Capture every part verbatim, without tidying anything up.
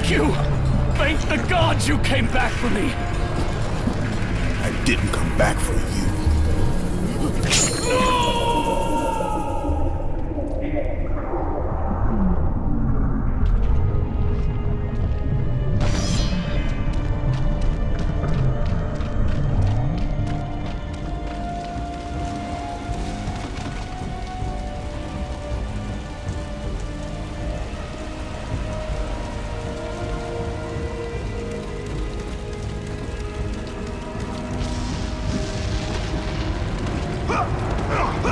Thank you! Thank the gods you came back for me! I didn't come back for you. No! Ah!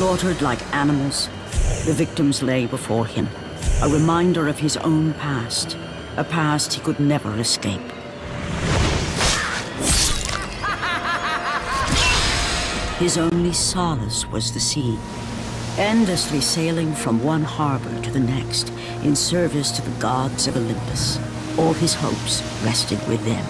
Slaughtered like animals, the victims lay before him, a reminder of his own past, a past he could never escape. His only solace was the sea, endlessly sailing from one harbor to the next in service to the gods of Olympus. All his hopes rested with them.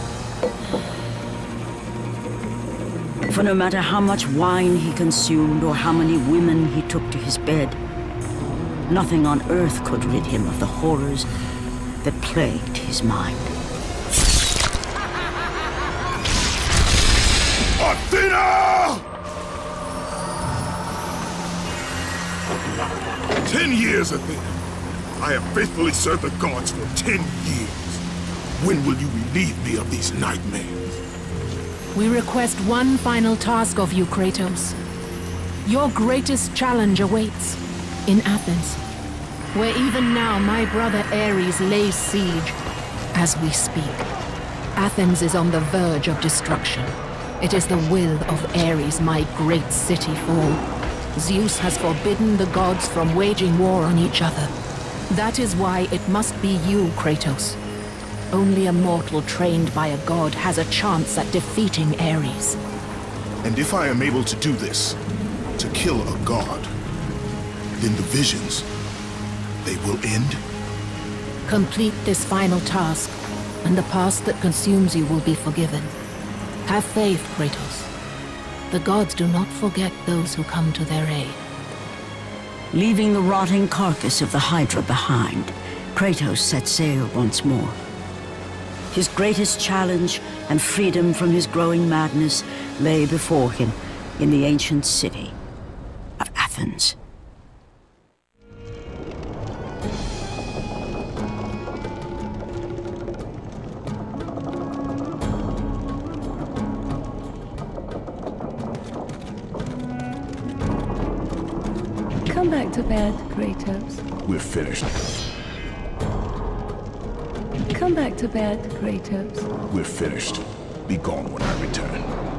For no matter how much wine he consumed or how many women he took to his bed, nothing on earth could rid him of the horrors that plagued his mind. Athena! Ten years, Athena. I have faithfully served the gods for ten years. When will you relieve me of these nightmares? We request one final task of you, Kratos. Your greatest challenge awaits in Athens, where even now my brother Ares lays siege as we speak. Athens is on the verge of destruction. It is the will of Ares my great city fall. Zeus has forbidden the gods from waging war on each other. That is why it must be you, Kratos. Only a mortal trained by a god has a chance at defeating Ares. And if I am able to do this, to kill a god, then the visions, they will end? Complete this final task, and the past that consumes you will be forgiven. Have faith, Kratos. The gods do not forget those who come to their aid. Leaving the rotting carcass of the Hydra behind, Kratos set sail once more. His greatest challenge and freedom from his growing madness lay before him in the ancient city of Athens. Come back to bed, Kratos. We're finished. Come back to bed, Kratos. We're finished. Be gone when I return.